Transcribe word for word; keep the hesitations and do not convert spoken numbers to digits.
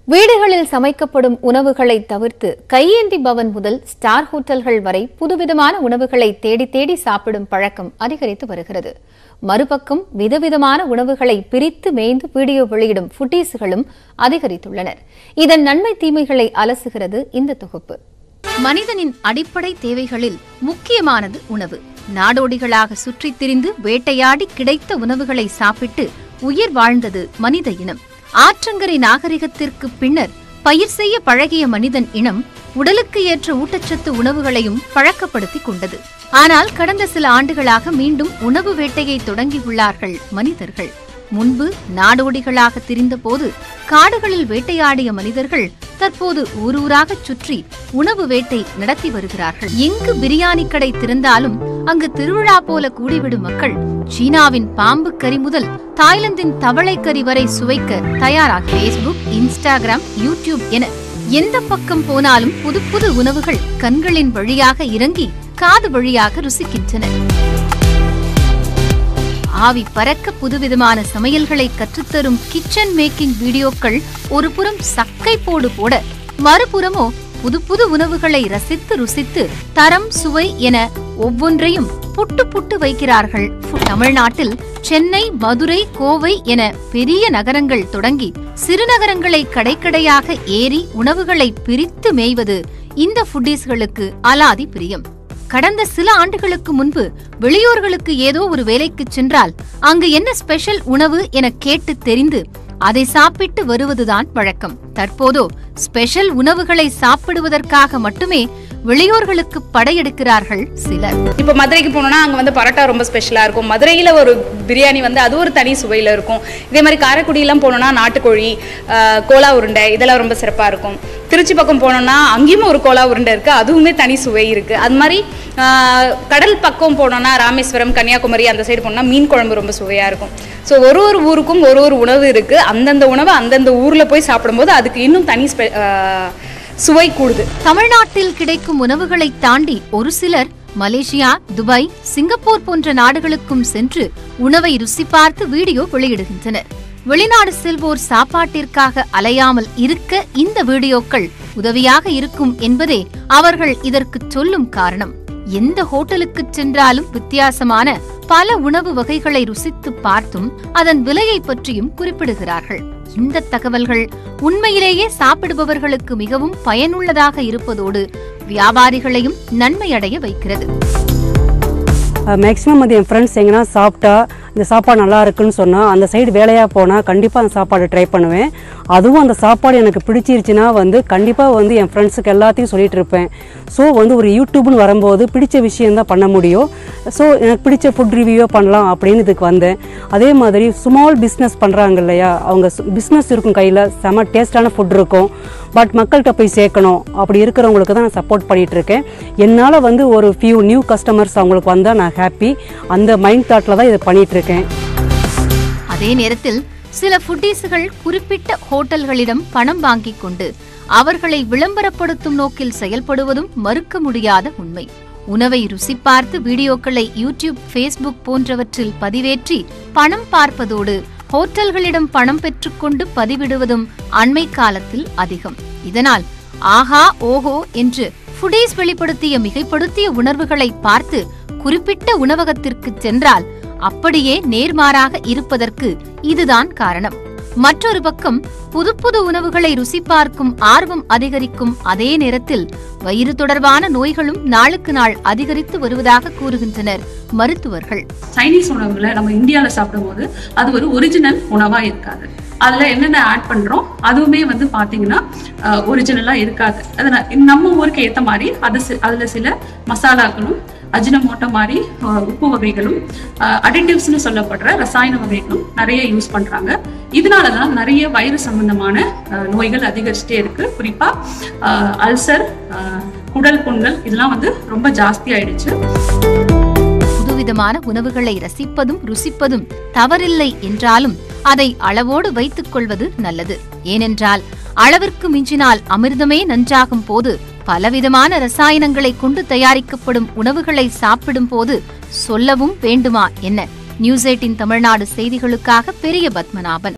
வீடுகளில் சமைக்கப்படும் உணவுகளை தவிர்த்து கையேந்தி பவன் முதல் ஸ்டார் ஹோட்டல்கள் வரை புதுவிதமான உணவுகளை தேடி தேடி சாப்பிடும் பழக்கம் அதிகரித்து வருகிறது. மறுபக்கம் விதவிதமான உணவுகளை பிரித்து மேய்ந்து வீடியோ வெளியிடும் ஃபுட்டீஸ்களும் அதிகரித்துள்ளனர். இதன் நன்மை தீமைகளை அலசுகிறது இந்த தொகுப்பு. மனிதனின் அடிப்படை தேவைகளில் முக்கியமானது உணவு. நாடோடிகளாக சுற்றித் திரிந்து வேட்டையாடி கிடைத்த உணவுகளை சாப்பிட்டு உயிர் வாழ்ந்தது மனித இனம். ஆற்றங்கரை நாகரிகத்திற்கு பின்னர் பயிர் செய்ய பழகிய மனிதன் இனம் உடலுக்கு ஏற்ற ஊட்டச்சத்து உணவுகளையும் பழக்கப்படுத்திக் கொண்டது. ஆனால் கடந்த சில ஆண்டுகளாக மீண்டும் உணவு வேட்டையை தொடங்கியுள்ளார்கள் மனிதர்கள். முன்பு நாடோடிகளாக திரிந்தபோது காடுகளில் வேட்டையாடிய மனிதர்கள் தற்போது ஊரூராக சுற்றி உணவு வேட்டை நடத்தி வருகிறார்கள். எங்கு பிரியாணி கடை திறந்தாலும் அங்கு திருவிழா போல கூடிவிடும் மக்கள் சீனாவின் பாம்பு கறி முதல் தாய்லாந்தின் தவளை கறி வரை சுவைக்க தயாராக பேஸ்புக், இன்ஸ்டாகிராம், யூடியூப் என எந்த பக்கம் போனாலும் புது புது உணவுகள் கண்களின் வழியாக இறங்கி காது வழியாக ருசிக்கின்றன. ஆவி பறக்க புதுவிதமான சமையல்களை கற்றுத்தரும் கிச்சன் மேக்கிங் வீடியோக்கள் ஒரு புறம் சக்கை போடு போட, மறுபுறமோ புது புது உணவுகளை ரசித்து ருசித்து தரம் சுவை என ஒவ்வொன்றையும் புட்டு புட்டு வைக்கிறார்கள். தமிழ்நாட்டில் சென்னை, மதுரை, கோவை என பெரிய நகரங்கள் தொடங்கி சிறுநகரங்களை கடைக்கடையாக ஏறி உணவுகளை பிரித்து மேய்வது இந்த ஃபுட்டீஸ்களுக்கு அலாதி பிரியம். கடந்த சில ஆண்டுகளுக்கு முன்பு வெளியூர்களுக்கு ஏதோ ஒரு வேலைக்கு சென்றால் அங்கு என்ன ஸ்பெஷல் உணவு என கேட்டு தெரிந்து அதை சாப்பிட்டு வருவதுதான் வழக்கம். தற்போதோ ஸ்பெஷல் உணவுகளை சாப்பிடுவதற்காக மட்டுமே வெளியூர்களுக்கு படையெடுக்கிறார்கள் சிலர். இப்ப மதுரைக்கு போனோம்னா அங்க வந்து பரோட்டா ரொம்ப ஸ்பெஷலா இருக்கும். மதுரையில ஒரு பிரியாணி வந்து அது ஒரு தனி சுவையில இருக்கும். இதே மாதிரி காரைக்குடி எல்லாம் போனோம்னா நாட்டுக்கோழி, கோலா உருண்டை இதெல்லாம் ரொம்ப சிறப்பா இருக்கும். திருச்சி பக்கம் போனோம்னா அங்கேயும் ஒரு கோலா உருண்டை இருக்கு, அதுவுமே தனி சுவை இருக்கு. அது மாதிரி கடல் பக்கம் போனோம்னா ராமேஸ்வரம், கன்னியாகுமரி அந்த சைடு போனோம்னா மீன் குழம்பு ரொம்ப சுவையா இருக்கும். ஸோ ஒரு ஒரு ஊருக்கும் ஒரு ஒரு உணவு இருக்கு. அந்தந்த உணவு அந்தந்த ஊர்ல போய் சாப்பிடும்போது அதுக்கு இன்னும் தனி சுவை கூடுது. தமிழ்நாட்டில் கிடைக்கும் உணவுகளை தாண்டி ஒரு சிலர் மலேசியா, துபாய், சிங்கப்பூர் போன்ற நாடுகளுக்கும் சென்று உணவை ருசி பார்த்து வீடியோ வெளியிடுகின்றனர். வெளிநாடு செல்வோர் சாப்பாட்டிற்காக அலையாமல் இருக்க இந்த வீடியோக்கள் உதவியாக இருக்கும் என்பதே அவர்கள் இதற்கு சொல்லும் காரணம். எந்த ஹோட்டலுக்கு சென்றாலும் வித்தியாசமான பல உணவு வகைகளை ருசித்து பார்த்தும் அதன் விலையை பற்றியும் குறிப்பிடுகிறார்கள். இந்த தகவல்கள் உண்மையிலேயே சாப்பிடுபவர்களுக்கு மிகவும் பயனுள்ளதாக இருப்பதோடு வியாபாரிகளையும் நன்மையடைய வைக்கிறது. மேக்ஸிமம் அது என் ஃப்ரெண்ட்ஸ் எங்கன்னா சாப்பிட்டா இந்த சாப்பாடு நல்லா இருக்குன்னு சொன்னால் அந்த சைடு வேலையாக போனால் கண்டிப்பாக அந்த சாப்பாடு ட்ரை பண்ணுவேன். அதுவும் அந்த சாப்பாடு எனக்கு பிடிச்சிருச்சுன்னா வந்து கண்டிப்பாக வந்து என் ஃப்ரெண்ட்ஸுக்கு எல்லாத்தையும் சொல்லிகிட்டு இருப்பேன். ஸோ வந்து ஒரு யூடியூப்னு வரும்போது பிடிச்ச விஷயந்தான் பண்ண முடியும். ஸோ எனக்கு பிடிச்ச ஃபுட் ரிவ்யூவோ பண்ணலாம் அப்படின்னு இதுக்கு வந்தேன். அதே மாதிரி ஸ்மால் பிஸ்னஸ் பண்ணுறாங்க இல்லையா, அவங்க பிஸ்னஸ் இருக்கும் கையில் செம டேஸ்டான ஃபுட் இருக்கும், பட் மக்கள்கிட்ட போய் சேர்க்கணும். அப்படி இருக்கிறவங்களுக்கு தான் நான் சப்போர்ட் பண்ணிகிட்ருக்கேன். என்னால் வந்து ஒரு ஃபியூ நியூ கஸ்டமர்ஸ் அவங்களுக்கு வந்தால் நான் ஹாப்பி. அந்த மைண்ட் தாட்டில் தான் இதை பண்ணிகிட்ருக்கேன். அதே நேரத்தில் சில ஃபுட்டீஸ்கள் குறிப்பிட்ட ஹோட்டல்களிடம் பணம் வாங்கிக் கொண்டு அவர்களை விளம்பரப்படுத்தும் நோக்கில் செயல்படுவதும் மறுக்க முடியாத உண்மை. உணவை ருசி பார்த்து வீடியோக்களை யூடியூப், பேஸ்புக் போன்றவற்றில் பதிவேற்றி பணம் பார்ப்பதோடு ஹோட்டல்களிடம் பணம் பெற்றுக்கொண்டு பதிவிடுவதும் அண்மை காலத்தில் அதிகம். இதனால் ஆஹா ஓஹோ என்று ஃபுடீஸ் வெளிப்படுத்திய மிகைப்படுத்திய உணர்வுகளை பார்த்து குறிப்பிட்ட உணவகத்திற்கு சென்றால் அப்படியே நேர்மாறாக இருப்பதற்கு இதுதான் காரணம். மற்றொரு பக்கம் புது புது உணவுகளை ருசி பார்க்கும் ஆர்வம் அதிகரிக்கும் அதே நேரத்தில் வயிறு தொடர்பான நோய்களும் நாளுக்கு நாள் அதிகரித்து வருவதாக கூறுகின்றனர் மருத்துவர்கள். சைனீஸ் உணவுகளை நம்ம இந்தியாவில் சாப்பிடும் போது அது ஒரு ஒரிஜினல் உணவா இருக்காது. அதுல என்னென்ன ஆட் பண்றோம் அதுவுமே வந்து பாத்தீங்கன்னா ஒரிஜினலா இருக்காது. அதனால நம்ம ஊருக்கு ஏற்ற மாதிரி அது அதுல சில மசாலாக்களும் அஜினமோட்டோ மாதிரி உப்பு வகைகளும் அடிட்டிவ்ஸ்னு சொல்லப்படுற ரசாயன வகைகளும் நிறைய யூஸ் பண்றாங்க. இதனாலதான் நிறைய வயிறு சம்பந்தமான நோய்கள் அதிகரிச்சுட்டே இருக்கு. குறிப்பா அல்சர், குடல் புண்கள் இதெல்லாம் வந்து ரொம்ப ஜாஸ்தி ஆயிடுச்சு. புதுவிதமான உணவுகளை ரசிப்பதும் ருசிப்பதும் தவறில்லை என்றாலும் அதை அளவோடு வைத்துக் கொள்வது நல்லது. ஏனென்றால் அளவிற்கு மிஞ்சினால் அமிர்தமே நஞ்சாகும் போது பலவிதமான ரசாயனங்களை கொண்டு தயாரிக்கப்படும் உணவுகளை சாப்பிடும் போது சொல்லவும் வேண்டுமா என்ன? நியூஸ் எய்ட்டீன் தமிழ்நாடு செய்திகளுக்காக பெரிய பத்மநாபன்.